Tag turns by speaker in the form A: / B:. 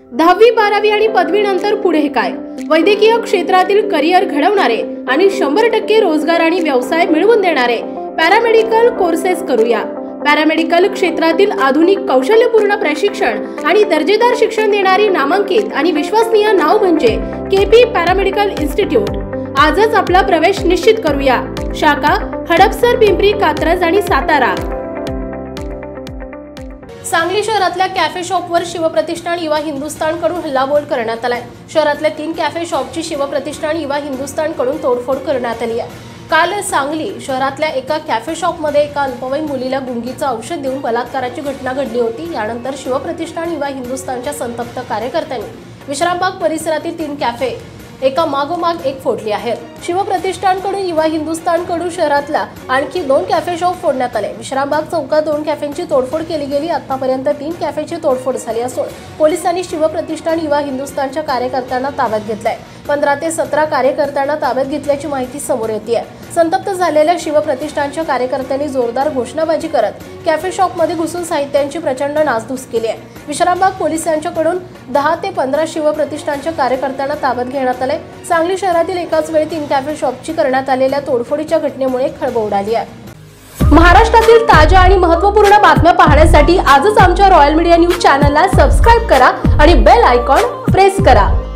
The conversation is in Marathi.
A: 10वी 12वी आणि पदवीनंतर पुढे काय? वैद्यकीय क्षेत्रातील करिअर घडवणारे आणि 100% रोजगार आणि व्यवसाय मिळवून देणारे पॅरामेडिकल कोर्सेस करूया। पॅरामेडिकल क्षेत्रातील आधुनिक कौशल्यपूर्ण प्रशिक्षण आणि दर्जेदार शिक्षण देणारी नामांकित आणि विश्वसनीय नाव म्हणजे केपी पॅरामेडिकल इन्स्टिट्यूट। आजच आपला प्रवेश निश्चित करूया। शाखा हडपसर, पिंपरी, कात्रज आणि सातारा। सांगली शहरातल्या कॅफे शॉपवर शिवप्रतिष्ठान युवा हिंदुस्थान कडून हल्लाबोल करण्यात आलाय। शहरातल्या 3 कॅफे शॉपची शिवप्रतिष्ठान युवा हिंदुस्थान कडून तोडफोड करण्यात आली आहे। काल सांगली शहरातल्या एका कॅफे शॉपमध्ये एका अल्पवयीन मुलीला गुंगीचं औषध देऊन बलात्काराची घटना घडली होती। यानंतर शिवप्रतिष्ठान युवा हिंदुस्थानच्या संतप्त कार्यकर्त्यांनी विश्रामबाग परिसरातील 3 कॅफे एका मागोमाग एक फोडली आहेत। शिवप्रतिष्ठानकडून युवा हिंदुस्थानकडून शहरातल्या आणखी 2 कॅफे शॉप फोडण्यात आले। विश्रामबाग चौकात 2 कॅफेंची तोडफोड केली गेली। आतापर्यंत 3 कॅफेची तोडफोड झाली असून पोलिसांनी शिवप्रतिष्ठान युवा हिंदुस्थानच्या कार्यकर्त्यांना ताब्यात घेतलाय। 15 ते 17 कार्यकर्त्यांना ताब्यात घेतल्याची माहिती समोर येते। संतप्त झालेल्या शिवप्रतिष्ठानच्या कार्यकर्त्यांनी जोरदार घोषणाबाजी करत कॅफे शॉपमध्ये घुसून साहित्यांची प्रचंड नासधूस केली आहे। विश्रामबाग पोलिसांच्याकडून 10 ते 15 शिवप्रतिष्ठानच्या कार्यकर्त्यांना ताब्यात घेण्यात आले। सांगली शहरातील एकाच वेळी 3 कॅफे शॉपची करण्यात आलेल्या तोडफोडीच्या घटनेमुळे खळबळ उडाली आहे। महाराष्ट्रातील ताज्या आणि महत्त्वपूर्ण बातम्या पाहण्यासाठी आजच आमच्या रॉयल मीडिया न्यूज चॅनलला सबस्क्राइब करा आणि बेल आयकॉन प्रेस करा।